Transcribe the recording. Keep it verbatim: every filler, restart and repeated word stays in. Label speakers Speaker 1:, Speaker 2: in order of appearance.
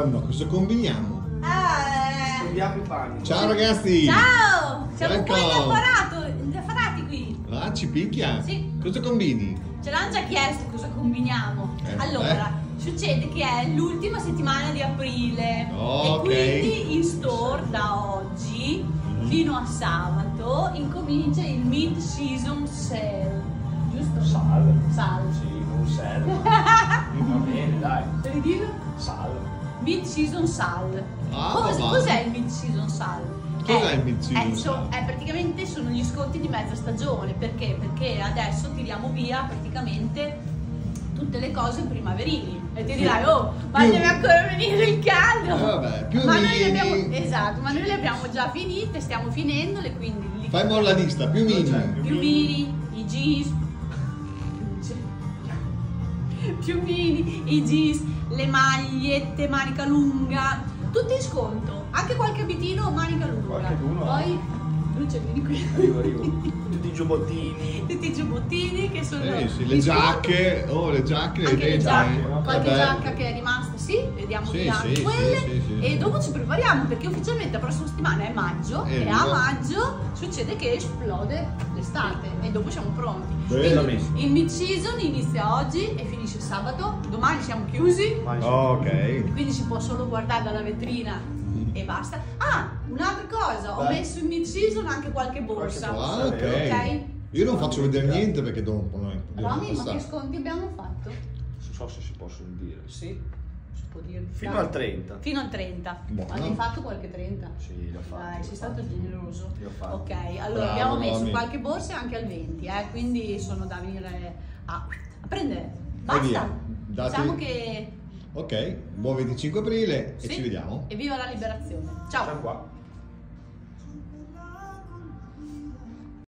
Speaker 1: Madonna, cosa combiniamo?
Speaker 2: Eh...
Speaker 3: Scondiamo i panni.
Speaker 1: Ciao ragazzi!
Speaker 2: Ciao! Siamo un po'
Speaker 1: Ecco.
Speaker 2: indaffarati, indaffarati qui.
Speaker 1: Ah, ci picchia?
Speaker 2: Sì.
Speaker 1: Cosa combini?
Speaker 2: Ce l'hanno già chiesto cosa combiniamo.
Speaker 1: Eh,
Speaker 2: allora, succede che è l'ultima settimana di aprile
Speaker 1: Oh,
Speaker 2: e
Speaker 1: ok.
Speaker 2: quindi in store da oggi
Speaker 1: Mhm.
Speaker 2: fino a sabato incomincia il mid-season sale. Giusto?
Speaker 3: Sal.
Speaker 2: Sal.
Speaker 3: Sì, non serve. Va bene, dai.
Speaker 2: Devi dirlo?
Speaker 3: Sal.
Speaker 2: Mid-season sal.
Speaker 1: Ah,
Speaker 2: Cos-
Speaker 1: va.
Speaker 2: cos'è il mid-season sal?
Speaker 1: Cos'è
Speaker 2: Eh,
Speaker 1: il mid-season
Speaker 2: eh, so-
Speaker 1: sal?
Speaker 2: eh, praticamente sono gli sconti di mezza stagione. Perché? Perché adesso tiriamo via praticamente tutte le cose primaverili. E ti dirai, oh, ma
Speaker 1: Più-
Speaker 2: deve ancora venire il caldo!
Speaker 1: Eh, vabbè, più
Speaker 2: ma noi le
Speaker 1: mini.
Speaker 2: abbiamo, esatto, ma noi le abbiamo già finite, stiamo finendole, quindi li-
Speaker 1: Fai mo' la lista, più
Speaker 3: Non c'è
Speaker 1: mini.
Speaker 2: più mini, i jeans, più mini, i jeans, le magliette, manica lunga, tutto in sconto, anche qualche abitino manica lunga.
Speaker 3: Qualcheduno,
Speaker 2: Poi, Luce, vieni qui.
Speaker 3: Arrivo, arrivo. Tutti i giubbottini.
Speaker 2: Tutti i giubbottini che sono
Speaker 1: Eh sì, le
Speaker 2: in sconto.
Speaker 1: giacche, oh le giacche, le
Speaker 2: Anche le
Speaker 1: vedi?
Speaker 2: giacche,
Speaker 3: eh,
Speaker 2: qualche
Speaker 1: vabbè.
Speaker 2: giacca che è rimasta, sì, vediamo
Speaker 1: Sì,
Speaker 2: via
Speaker 1: sì,
Speaker 2: anche
Speaker 1: sì,
Speaker 2: quelle
Speaker 1: sì, sì,
Speaker 2: e
Speaker 1: sì.
Speaker 2: dopo ci prepariamo perché ufficialmente la prossima settimana è maggio
Speaker 1: Eh,
Speaker 2: e a
Speaker 1: viva.
Speaker 2: maggio succede che esplode l'estate e dopo siamo pronti.
Speaker 1: Bene.
Speaker 2: Quindi il mid season inizia oggi e finisce sabato, domani siamo chiusi,
Speaker 1: Ok.
Speaker 2: quindi si può solo guardare dalla vetrina e basta. Ah, un'altra cosa, ho
Speaker 3: Dai.
Speaker 2: messo in mid season anche qualche borsa.
Speaker 1: Ah, ok.
Speaker 2: Ok?
Speaker 1: Io non faccio vedere niente perché dopo noi dobbiamo
Speaker 2: Romy, ma che
Speaker 1: passare.
Speaker 2: sconti abbiamo fatto?
Speaker 3: Non so se si possono dire.
Speaker 2: Sì, si può dire.
Speaker 3: Fino
Speaker 2: Dai.
Speaker 3: al trenta.
Speaker 2: Fino al trenta.
Speaker 1: Buono.
Speaker 2: Ma hai fatto qualche trenta?
Speaker 3: Sì, l'ho fatto.
Speaker 2: Dai,
Speaker 3: l'ho
Speaker 2: sei stato
Speaker 3: fatto.
Speaker 2: generoso.
Speaker 3: Li ho fatti.
Speaker 2: Ok, allora
Speaker 1: Bravo,
Speaker 2: abbiamo messo
Speaker 1: Romy.
Speaker 2: qualche borsa anche al venti, eh, quindi sono da venire a, a prendere.
Speaker 1: E
Speaker 2: Basta.
Speaker 1: via. Date-
Speaker 2: Diciamo che
Speaker 1: Ok, buon venticinque aprile e
Speaker 2: sì,
Speaker 1: ci vediamo.
Speaker 2: E viva la liberazione. Ciao.
Speaker 3: Ciao qua.